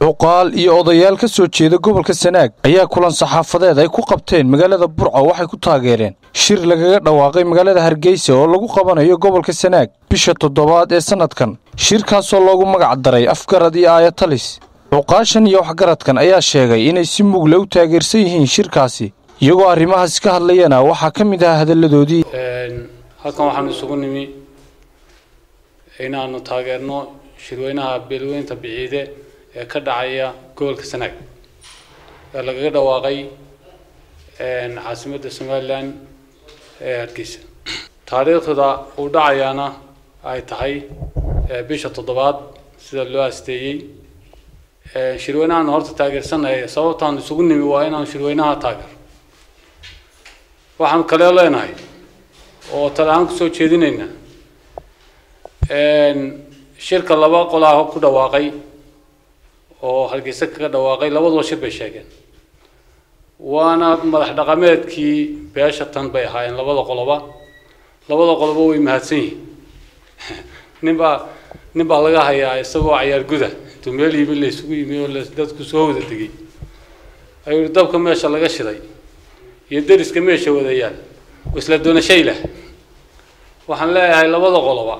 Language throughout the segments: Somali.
cuqaal iyo odayaal ka soo jeeda gobolka Sanaag ayaa kulan saxaafadeed ay ku qabteen magaalada Burco waxay ku taageereen shir lagaga dhawaaqay magaalada Hargeysa oo lagu qabanayo gobolka Sanaag bisha 7 ee sanadkan shirkaas oo loogu magac daray afgarad iyo aayatalis cuqaashan iyo waxgaradkan ayaa sheegay inay si mug leh u taageersan yihiin shirkaasi iyagoo arrimahaas ka hadlayana waxa kamid ah hadaladoodii halkan waxaan isugu nimi inaanu taageerno shirweynaha beelweynta biciide ee ka dhacaya gobolka Sanaag ee lagaga dhawaaqay caasimadda Somaliland ee Hargeysa taariikhda uu dhacayana ay tahay bisha 7 sida loo asteeyay shirweynahan horta taageersanahay sababtaan isugu nimi waa inaan shirweynaha taageero waxaan kale leenahay oo talaan ku soo jeedinayna shirka laba qolaha ku dhawaaqay oo Hargeysa ka dhawaaqay labadoo shir bay sheegeen waana madax dhaqameedkii beesha tan bay ahaayeen labada qoloba way mahadsan yihiin ninba laga hayaa isagoo ciyaar guda tumeeliiba la isugu yimi oo dadku soo wada degay ayuu dabka meesha laga shiday iyo dariska meesha wadayaan isla doonashay leh waxaan leeyahay labada qoloba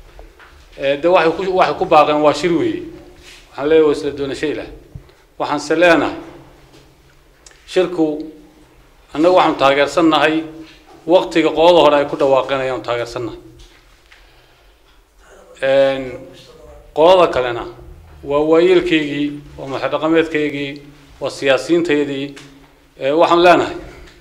waxay ku baaqeen waa shir weey waxaan leeyahay isla doonashay leh waxaan saleenahay shirku annagu waxaan taageersanahay waqtiga qodobada hore ay ku dhawaaqeenayaan taageersanahay qodobada kalena waa waayilkeygii oo madax dhaqameedkeygii waa siyaasiyiinteedii waxaan leenahay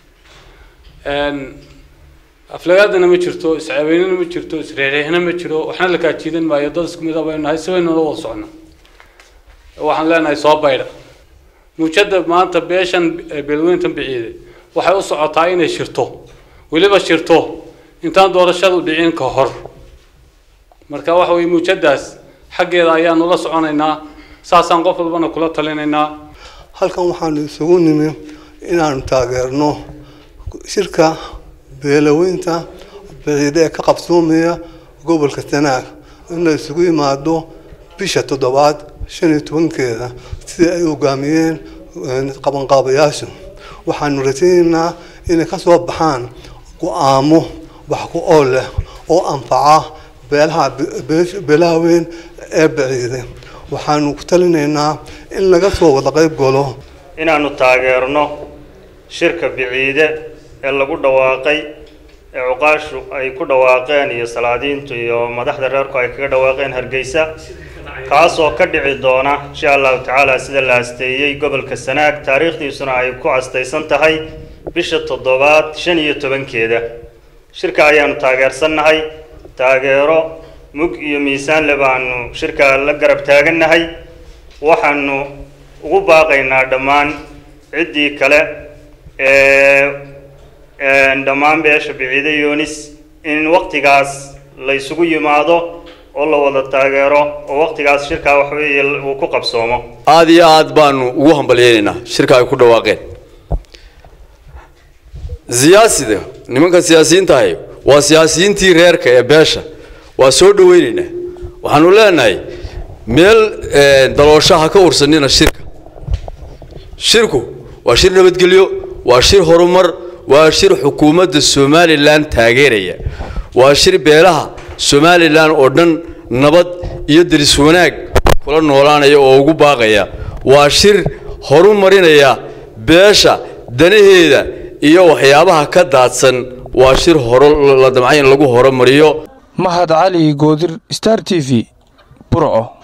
aflagaadana ma jirto iscaabeynina ma jirto isreexreexna ma jiro waxna la ka jiidan maayo dad isku mid ah baynu nahay sabayna wada socno waxaan leenahay soo bayda muujada maanta beeshan beelweyntan biciide waxay u socotaa inay shirto waliba shirto intaan doorashadu dhicin ka hor marka waxa way muujadaas xageeda ayaanu la soconaynaa saasaan qof walbana kula talinaynaa halkan waxaan isugu nimi inaan taageerno shirka beelweynta biciide ka qabsoomaya gobolka Sanaag in la isugu yimaado bisha 7 15keeda sida ay hogaamiyeen qabanqaabayaashu waxaan rajaynaynaa inay ka soo baxaan go'aamo wax ku ool leh oo anfaca beelaha weyn ee biciide waxaanu ku talinaynaa in laga soo wada qayb galo inaanu taageerno shirka biciide ee lagu dhawaaqay ee cuqaashu ay ku dhawaaqeen iyo salaadiintu iyo madaxda reerku ay kaga dhawaaqeen Hargeysa kaas oo ka dhici doona insha Allah taala sida la asteeyay gobolka Sanaag taariikhdiisuna ay ku astaysan tahay bisha 7 15keeda shirka ayaanu taageersanahay taageero mug iyo miisaan lebaanu shirka la garab taaganahay waxaanu ugu baaqaynaa dhammaan cidii kale dhammaan beesha biciide Yunis in waqtigaas la isugu yimaado oo la wada taageero oo waqtigaas shirka wax weey uu ku qabsoomo aad iyo aad baanu ugu hambalyeynaa shirka ay ku dhawaaqeen siyaasada nimanka siyaasiyiinta ah waa siyaasiyiintii reerka ee beesha waa soo dhaweynayna waxaanu leenahay meel dalooshaha ka ursanina shirku waa shir nabadgelyo waa shir horumar waa shir xukuumadda Somaliland taageeraya waa shir beelaha Somaliland oo dhan nabad iyo diris wanaag kula noolaanaya oo ugu baaqaya waa shir horumarinaya beesha danaheeda iyo waxyaabaha ka daadsan waa shir hor la damcay in lagu horumariyo Mahad Ali Goodir Star TV Burco.